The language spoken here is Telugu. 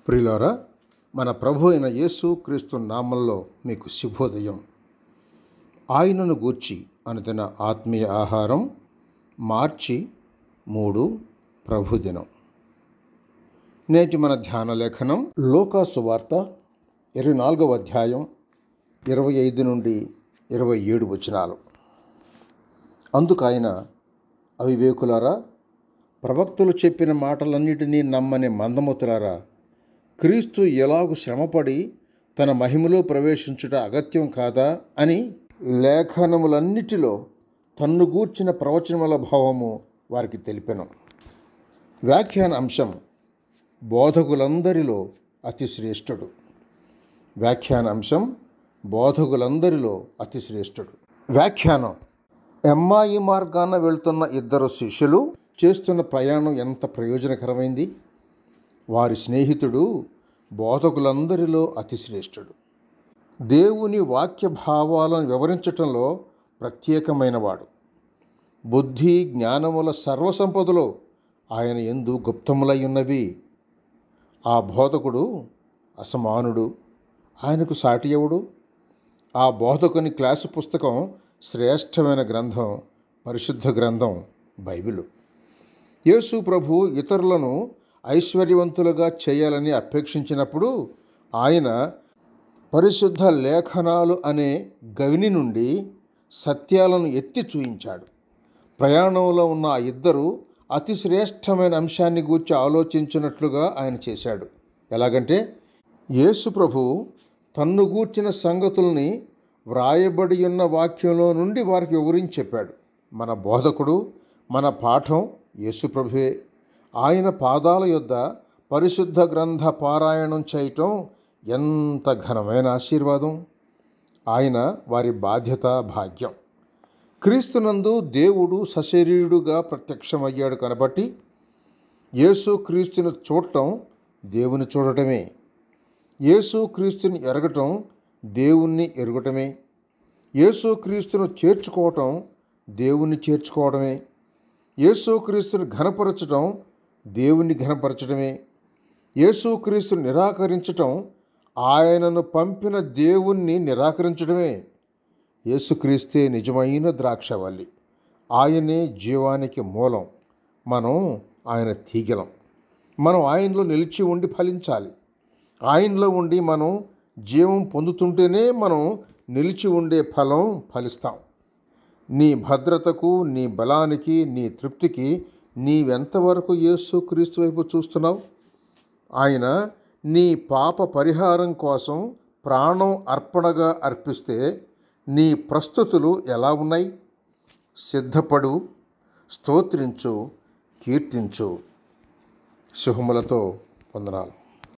ప్రియులారా, మన ప్రభు అయిన యేసు క్రీస్తు నామంలో మీకు శుభోదయం. ఆయనను గూర్చి అనుదిన ఆత్మీయ ఆహారం మార్చి 3 ప్రభుదినం. నేటి మన ధ్యాన లేఖనం లూకా సువార్త 24వ అధ్యాయం 25 నుండి 27 వచనాలు. అందుకైన అవివేకులారా, ప్రవక్తలు చెప్పిన మాటలన్నిటినీ నమ్మని మందమతులారా, క్రీస్తు ఎలాగు శ్రమపడి తన మహిమలో ప్రవేశించుట అగత్యం కాదా అని లేఖనములన్నిటిలో తన్ను గూర్చిన ప్రవచనముల భావము వారికి తెలిపెను. వ్యాఖ్యాన అంశం బోధకులందరిలో అతి శ్రేష్ఠుడు. వ్యాఖ్యాన అంశం బోధకులందరిలో అతి శ్రేష్ఠుడు. వ్యాఖ్యానం: ఎమ్మాయి మార్గాన వెళ్తున్న ఇద్దరు శిష్యులు చేస్తున్న ప్రయాణం ఎంత ప్రయోజనకరమైంది. వారి స్నేహితుడు బోధకులందరిలో అతి శ్రేష్ఠుడు. దేవుని వాక్య భావాలను వివరించటంలో ప్రత్యేకమైనవాడు. బుద్ధి జ్ఞానముల సర్వసంపదలో ఆయన యందు గుప్తములై ఉన్నవి. ఆ బోధకుడు అసమానుడు. ఆయనకు సాటి ఎవడు? ఆ బోధకుని క్లాసు పుస్తకం శ్రేష్టమైన గ్రంథం, పరిశుద్ధ గ్రంథం బైబిలు. యేసు ప్రభు ఇతరులను ఐశ్వర్యవంతులుగా చేయాలని అపేక్షించినప్పుడు ఆయన పరిశుద్ధ లేఖనాలు అనే గవిని నుండి సత్యాలను ఎత్తి చూయించాడు. ప్రయాణంలో ఉన్న ఆ ఇద్దరు అతి శ్రేష్టమైన అంశాన్ని గూర్చి ఆలోచించినట్లుగా ఆయన చేశాడు. ఎలాగంటే, యేసు ప్రభు తన్ను గూర్చిన సంగతుల్ని వ్రాయబడి ఉన్న వాక్యంలో నుండి వారికి వివరించి చెప్పాడు. మన బోధకుడు, మన పాఠం యేసు ప్రభువే. ఆయన పాదాల యొద్ద పరిశుద్ధ గ్రంథ పారాయణం చేయటం ఎంత ఘనమైన ఆశీర్వాదం. ఆయన వారి బాధ్యత, భాగ్యం. క్రీస్తునందు దేవుడు సశరీరుడుగా ప్రత్యక్షమయ్యాడు కనబట్టి యేసు క్రీస్తుని చూడటం దేవుని చూడటమే. యేసు క్రీస్తుని ఎరగటం దేవుణ్ణి ఎరగటమే. యేసు క్రీస్తును చేర్చుకోవటం దేవుణ్ణి చేర్చుకోవడమే. యేసు క్రీస్తుని ఘనపరచటం దేవుణ్ణి ఘనపరచడమే. యేసుక్రీస్తుని నిరాకరించటం ఆయనను పంపిన దేవుణ్ణి నిరాకరించడమే. యేసుక్రీస్తే నిజమైన ద్రాక్షవల్లి. ఆయనే జీవానికి మూలం. మనం ఆయన తీగలం. మనం ఆయనలో నిలిచి ఉండి ఫలించాలి. ఆయనలో ఉండి మనం జీవం పొందుతుంటేనే మనం నిలిచి ఉండే ఫలం ఫలిస్తాం. నీ భద్రతకు, నీ బలానికి, నీ తృప్తికి నీవెంతవరకు యేసుక్రీస్తు వైపు చూస్తున్నావు? ఆయన నీ పాప పరిహారం కోసం ప్రాణం అర్పణగా అర్పిస్తే నీ ప్రస్తుతులు ఎలా ఉన్నాయి? సిద్ధపడు, స్తోత్రించు, కీర్తించు. శుభములతో వందనాలు.